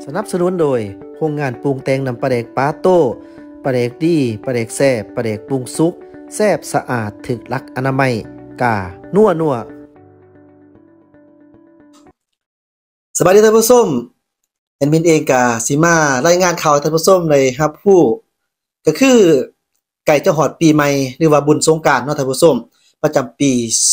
สนับสนุนโดยโรงงานปรุงแต่งน้ำปลาแดกปาโต้ปลาแดกดีปลาแดกแซ่บปลาแดกปรุงสุกแซ่บสะอาดถึกหลักอนามัยกานัวสบายดีท่านผู้ชมแอดมินเองกาสิมารายงานข่าวท่านผู้ชมเลยครับผู้ก็คือไก่จะหอดปีใหม่หรือว่าบุญสงกรานต์เนาะท่านผู้ชมประจำปี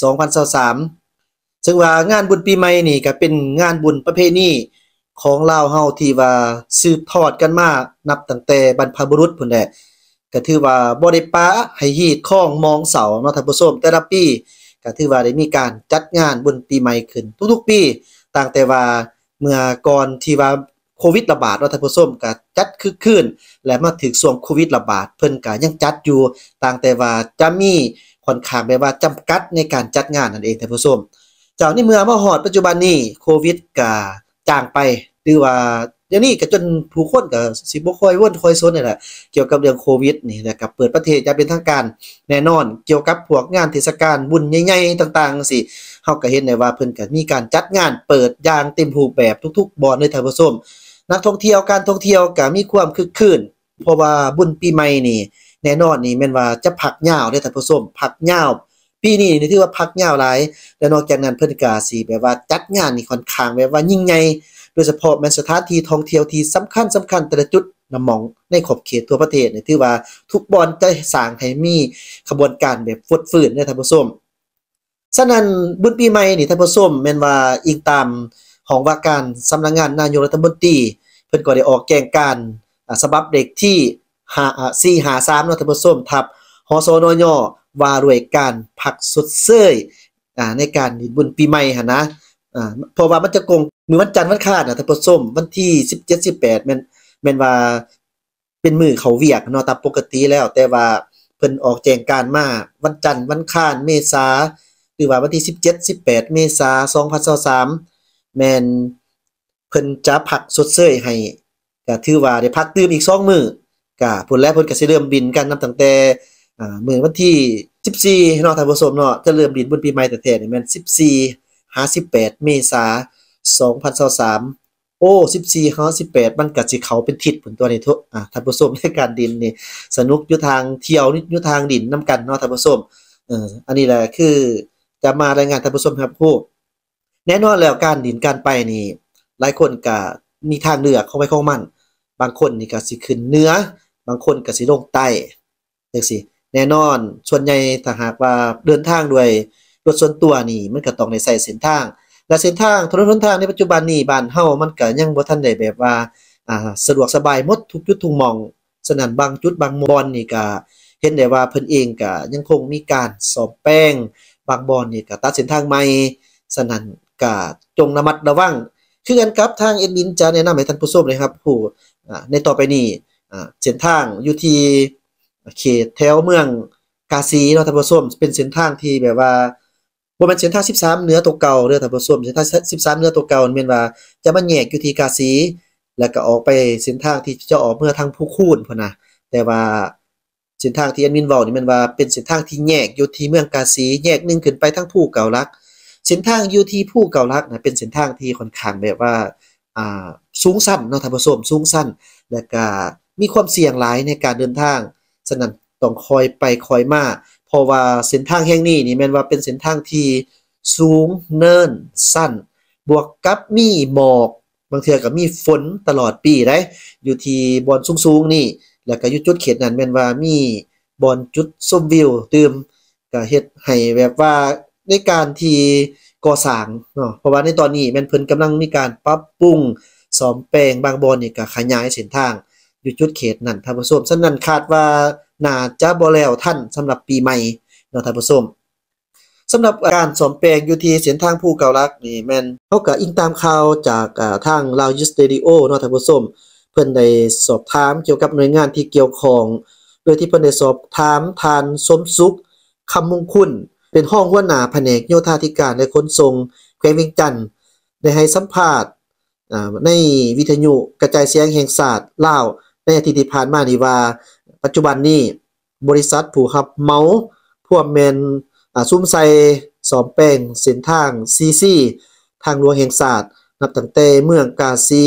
2023ซึ่งว่างานบุญปีใหม่นี่ก็เป็นงานบุญประเพณีของลาวเฮาที่ว่าสืบทอดกันมานับตั้งแต่บรรพบุรุษพุ่นแหละก็ถือว่าบ่ได้ปะให้ฮีดข้องมองเสาเนาะท่านผู้ชมแต่ละปีก็ถือว่าได้มีการจัดงานบุญปีใหม่ขึ้นทุกๆปีต่างแต่ว่าเมื่อก่อนที่ว่าโควิดระบาดเนาะท่านผู้ชมก็จัดคึกคืนและมาถึงช่วงโควิดระบาดเพิ่นก็ยังจัดอยู่ต่างแต่ว่าจะมีค่อนข้างแบบว่าจำกัดในการจัดงานนั่นเองท่านผู้ชมเจ้านี่เมื่อมาฮอดปัจจุบันนี้โควิดก็จางไปหรือว่าเดี๋ยวนี้ก็จนผู้คนก็สิบ่ค่อยวนค่อยสนนี่แหละเกี่ยวกับเรื่องโควิดนี่แหละครับเปิดประเทศจะเป็นทางการแน่นอนเกี่ยวกับพวกงานเทศกาลบุญใหญ่ๆต่างๆจังซี่เฮาก็เห็นได้ว่าเพิ่นก็มีการจัดงานเปิดอย่างเต็มรูปแบบทุกๆบ่อนเลยท่านผู้ชมนักท่องเที่ยวการท่องเที่ยวก็มีความคึกคืนเพราะว่าบุญปีใหม่นี่แน่นอนนี่แม่นว่าจะพักยาวเด้อท่านผู้ชมพักยาวปีนี้นี่ถือว่าพักยาวหลายและนอกจากนั้นเพิ่นก็สิแบบว่าจัดงานนี่ค่อนข้างแบบว่ายิ่งใหญ่โดยเฉพาะแม่นสถานที่ท่องเที่ยวที่สำคัญแต่ละจุดนำหม่องในขอบเขตทั่วประเทศนี่ถือว่าทุกบ่อนจะสร้างให้มีขบวนการแบบฟดฟื้นเด้อท่านผู้ชมฉะนั้นบุญปีใหม่นี่ท่านผู้ชมแม่นว่าอิงตามของว่าการสำนักงานนายกรัฐมนตรีเพิ่นก็ได้ออกแจ้งการฉบับเด็กที่453เนาะท่านผู้ชมทับหสนยว่าด้วยการพักชดเชยในการบุญปีใหม่หั่นนะเพราะว่ามันจะกงมื้อวันจันทร์วันอังคารน่ะท่านผู้ชมวันที่17 18แม่นว่าเป็นมื้อเข้าเวียกเนาะตามปกติแล้วแต่ว่าเพิ่นออกแจ้งการมาวันจันทร์วันอังคารเมษาหรือว่าวันที่17 18เมษายน2023แม่นเพิ่นจะพักชดเชยให้ก็ถือว่าได้พักตื่มอีก2มื้อก็พุ่นแล้วเพิ่นก็สิเริ่มบินกันนับตั้งแต่มื้อวันที่14เนาะท่านผู้ชมเนาะจะเริ่มบินบุญปีใหม่แท้ๆนี่แม่น14-18เมษายน2023โอ้14-18มันก็สิเข้าเป็นทิศพุ่นตัวนี้ท่านผู้ชมในการดินนี่สนุกอยู่ทางเที่ยวอยู่ทางดินนํกันเนาะท่านผู้ชมอันนี้แหละคือจะมารายงานท่านผู้ชมครับผู้แน่นอนแล้วการดินการไปนี่หลายคนก็มีทางเลือกของไปของมันบางคนนี่ก็สิขึ้นเหนือบางคนก็สิลงใต้จังซี่แน่นอนส่วนใหญ่ถ้าหากว่าเดินทางด้วยรถส่วนตัวนี่มันก็ต้องได้ใช้เส้นทางและเส้นทางถนนหนทางในปัจจุบันนี้บ้านเฮามันก็ยังบ่ทันได้แบบว่าสะดวกสบายหมดทุกจุดทุกหม้องฉะนั้นบางจุดบางบ่อนนี่ก็เห็นได้ว่าเพิ่นเองก็ยังคงมีการซ่อมแปลงบางบ่อนนี่ก็ตัดเส้นทางใหม่ฉะนั้นก็จงระมัดระวังคือกันกับทางแอดมินจะแนะนำให้ท่านผู้ชมเลยครับผู้ในต่อไปนี้เส้นทางอยู่ที่เขตแถวเมืองกาสีเนาะท่านผู้ชมเป็นเส้นทางที่แบบว่าบ่แม่นเส้นทาง13เหนือตัวเก่าเด้อท่านผู้ชมเส้นทาง13เหนือตัวเก่าแม่นว่าจะมาแยกอยู่ที่กาสีแล้วก็ออกไปเส้นทางที่จะออกเมื่อทางผู้คูนพุ่นน่ะแต่ว่าเส้นทางที่แอดมินเว้านี่แม่นว่าเป็นเส้นทางที่แยกอยู่ที่เมืองกาสีแยกนึงขึ้นไปทางภูเก่าลักเส้นทางอยู่ที่ภูเก่าลักน่ะเป็นเส้นทางที่ค่อนข้างแบบว่าสูงชันเนาะท่านผู้ชมสูงชันแล้วก็มีความเสี่ยงหลายในการเดินทางฉะนั้นต้องคอยไปคอยมาเพราะว่าเส้นทางแห่งนี้นี่แม่นว่าเป็นเส้นทางที่สูงเนินสั้นบวกกับมีหมอกบางเทื่อก็มีฝนตลอดปีได้อยู่ที่บอนสูงๆนี่แล้วก็อยู่จุดเขตนั้นแม่นว่ามีบอนจุดชมวิวตื่มก็เฮ็ดให้แบบว่าในการที่ก่อสร้างเนาะเพราะว่าในตอนนี้แม่นเพิ่นกำลังมีการปรับปรุงซ่อมแปลงบางบ่อนนี่ก็ขยายเส้นทางอยู่จุดเขตนั้นท่านผู้ชมฉะนั้นคาดว่าน่าจะบ่แล้วทันสำหรับปีใหม่เนาะท่านผู้ชมสำหรับการซ่อมแปลงอยู่ที่เส้นทางภูเก่าลักนี่แม่นเฮาก็อิงตามข่าวจากทาง Lao Youth Radio เนาะท่านผู้ชมเพิ่นได้สอบถามเกี่ยวกับหน่วยงานที่เกี่ยวข้องโดยที่เพิ่นได้สอบถามท่านสมสุขคำมงคุณเป็นรองหัวหน้าแผนกโยธาธิการและขนส่งแขวงเวียงจันทน์ได้ให้สัมภาษณ์ในวิทยุกระจายเสียงแห่งชาติลาวในอาทิตย์ที่ผ่านมานี่ว่าปัจจุบันนี้บริษัทผู้รับเหมาพวกแม่นซุ้มใส่ซ่อมแปลงเส้นทาง CC ทางหลวงแห่งชาตินับตั้งแต่เมืองกาสีแ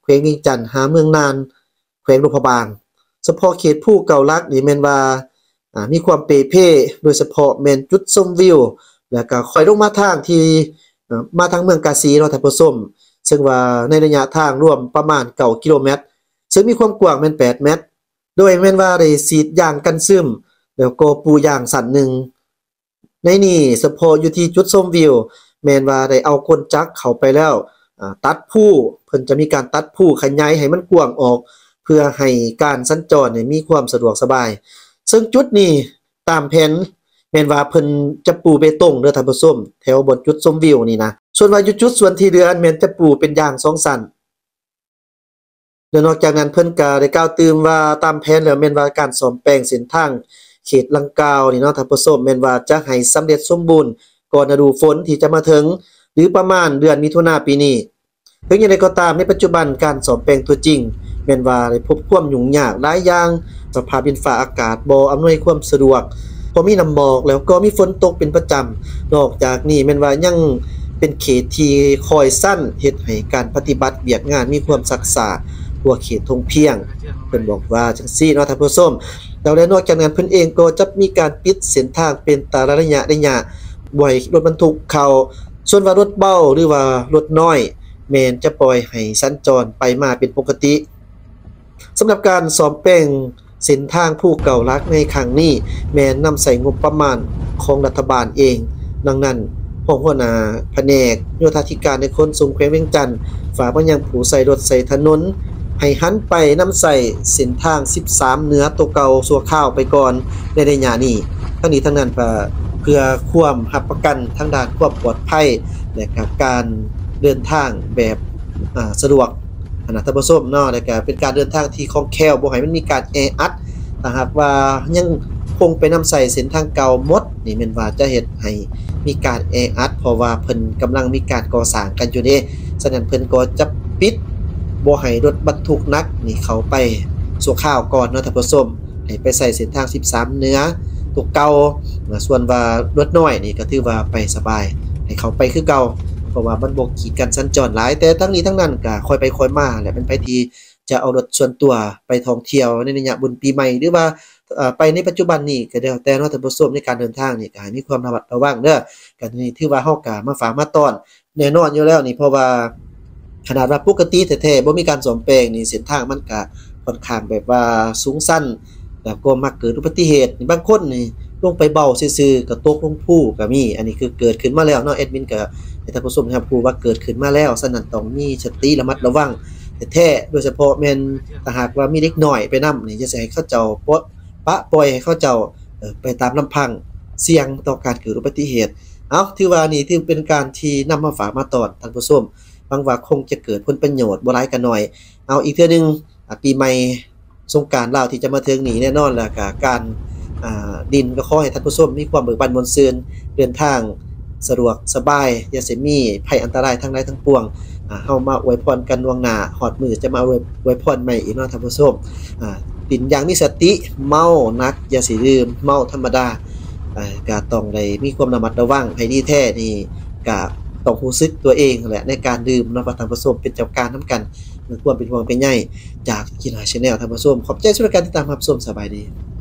แขวงเวียงจันทน์หาเมืองนานแขวงหลวงพระบางเฉพาะเขตผู้เก่าลักนี่แม่นว่ามีความเปเพ่โดยเฉพาะแม่นจุดชมวิวแล้วก็ค่อยลงมาทางที่มาทางเมืองกาสีเนาะท่านผู้ชมซึ่งว่าในระยะทางรวมประมาณ9กิโลเมตรซึ่งมีความกว้างแม่น8เมตรโดยแม่นว่าได้ฉีดยางกันซึมแล้วก็ปูยางสั่นหนึ่งในนี่เฉพาะอยู่ที่จุดชมวิวแม่นว่าได้เอาคนจักรเข้าไปแล้วตัดผู้เพิ่นจะมีการตัดผู้ขยายให้มันกว้างออกเพื่อให้การสัญจรมีความสะดวกสบายซึ่งจุดนี้ตามแผนแม่นว่าเพิ่นจะปูเบตงเด้อท่านผู้ชมแถวบนจุดชมวิวนี่นะส่วนว่าอยู่จุดส่วนที่เหลือแม่นจะปูเป็นอย่าง2ชั้นแล้วนอกจากนั้นเพิ่นก็ได้กล่าวตื่มว่าตามแผนแล้วแม่นว่าการซ่อมแปลงเส้นทางเขตลังกาวนี่เนาะท่านผู้ชมแม่นว่าจะให้สำเร็จสมบูรณ์ก่อนฤดูฝนที่จะมาถึงหรือประมาณเดือนมิถุนายนปีนี้ถึงอย่างไรก็ตามในปัจจุบันการซ่อมแปลงตัวจริงแม่นว่าได้พบความยุ่งยากหลายอย่างสภาพดินฟ้าอากาศบ่อำนวยความสะดวกพอมีน้ำหมอกแล้วก็มีฝนตกเป็นประจำนอกจากนี้แม่นว่ายังเป็นเขตที่คอยสั้นเฮ็ดให้การปฏิบัติเวียกงานมีความซักษากว่าเขตทงเพียงเพิ่นบอกว่าจังซี่เนาะท่านผู้ชมแล้วนอกจากนั้นเพิ่นเองก็จะมีการปิดเส้นทางเป็นแต่ละระยะบ่อยรถบรรทุกเข้าส่วนว่ารถเบาหรือว่ารถน้อยแม่นจะปล่อยให้สัญจรไปมาเป็นปกติสำหรับการซ่อมแปลงเส้นทางผู้เก่าลักในครั้งนี้แม้นนำใส่งบประมาณของรัฐบาลเองดังนั้นหัวหน้าแผนกโยธาธิการในขนส่งแขวงเวียงจันทน์ฝากไปยังผู้ใช้รถใช้ถนนให้หันไปนำใส่เส้นทาง13เหนือตัวเก่าชั่วคราวไปก่อนในระยะนี้ทั้งนี้ทั้งนั้นเพื่อความรับประกันทางด้านความปลอดภัยและการเดินทางแบบสะดวกท่านผู้ชมเนาะแล้วก็เป็นการเดินทางที่คล่องแคล่วบ่ให้มันมีการแออัดถ้าหากว่ายังคงไปนำใส่เส้นทางเก่าหมดนี่แม่นว่าจะเฮ็ดให้มีการแออัดเพราะว่าเพิ่นกำลังมีการก่อสร้างกันอยู่เด้ฉะนั้นเพิ่นก็จะปิดบ่ให้รถบรรทุกหนักนี่เข้าไปชั่วคราวก่อนเนาะท่านผู้ชมให้ไปใส่เส้นทาง13เหนือตัวเก่าส่วนว่ารถน้อยนี่ก็ถือว่าไปสบายให้เขาไปคือเก่าเพราะว่ามันบ่กีดกันสัญจรหลายแต่ทั้งนี้ทั้งนั้นก็ค่อยไปค่อยมาแหละเป็นไปที่จะเอารถส่วนตัวไปท่องเที่ยวในระยะบุญปีใหม่หรือว่าไปในปัจจุบันนี้ก็แล้วแต่เนาะท่านผู้ชมในการเดินทางนี่ก็ให้มีความระมัดระวังเด้อก็นี่ถือว่าเฮาก็มาฝากมาต้อนแน่นอนอยู่แล้วนี่เพราะว่าขนาดว่าปกติแท้ๆบ่มีการซ่อมแปลงนี่เส้นทางมันก็ค่อนข้างแบบว่าสูงชันแล้วก็มักเกิดอุบัติเหตุบางคนนี่ลงไปเบาซื่อๆก็ตกลงภูก็มีอันนี้คือเกิดขึ้นมาแล้วเนาะแอดมินก็ให้ท่านผู้ชมครับผู้ว่าเกิดขึ้นมาแล้วฉะนั้นต้องมีสติระมัดระวังแท้ๆโดยเฉพาะแม่นถ้าหากว่ามีเด็กน้อยไปนำนี่จะสิให้เขาเจ้าปล่อยให้เขาเจ้าไปตามลำพังเสี่ยงต่อการเกิดอุบัติเหตุถือว่านี่ถือเป็นการที่นำมาฝากมาตอนท่านผู้ชมหวังว่าคงจะเกิดผลประโยชน์บ่หลายก็น้อยอีกเทื่อนึงปีใหม่สงกรานต์ลาวที่จะมาถึงนี้แน่นอนแล้วก็การดินก็ขอให้ท่านผู้ชมมีความเบิกบานม่วนซื่นเดินทางสะดวกสบายอย่าสิมีภัยอันตรายทั้งหลายทั้งปวงเฮามาอวยพรกันล่วงหน้าฮอดมื้อจะมาอวยพรใหม่อีกเนาะท่านผู้ชมดินอย่างมีสติเมานักอย่าสิดื่มเมาธรรมดาก็ต้องได้มีความระมัดระวังให้ดีแท้นี่ก็ต้องรู้สึกตัวเองแหละในการดื่มเนาะท่านผู้ชมเป็นเจ้าการนำกันมีความเป็นห่วงเป็นใยจากกีฬา Channel ท่านผู้ชมขอบใจสำหรับการติดตามรับชมสบายดี